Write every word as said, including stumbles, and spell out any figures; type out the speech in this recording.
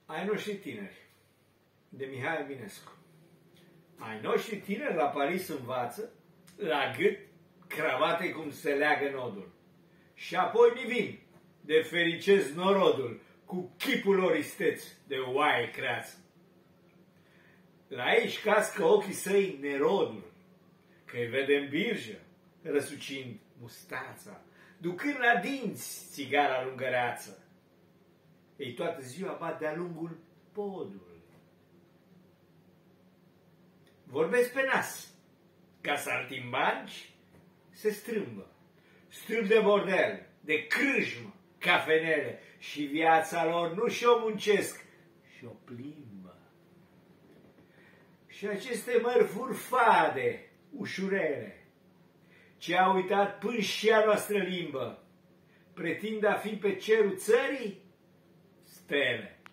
Ai noștri tineri, de Mihai Eminescu. Ai noștri tineri la Paris învață, la gât, cravate cum se leagă nodul. Și apoi mi vin, de fericesc norodul, cu chipul lor isteț de oaie creață. La ei își cască ochii săi nerodul, că-i vede în birjă, răsucind mustața, ducând la dinți țigara lungăreață. Ei toată ziua bat de-a lungul podul. Vorbesc pe nas, ca saltimbanci se strâmbă, strâmb de bordel, de crâșmă, cafenele, și viața lor nu și-o muncesc, și-o plimbă. Și aceste mărfuri fade, ușurele, ce au uitat până și a noastră limbă, pretind a fi pe cerul țării stele.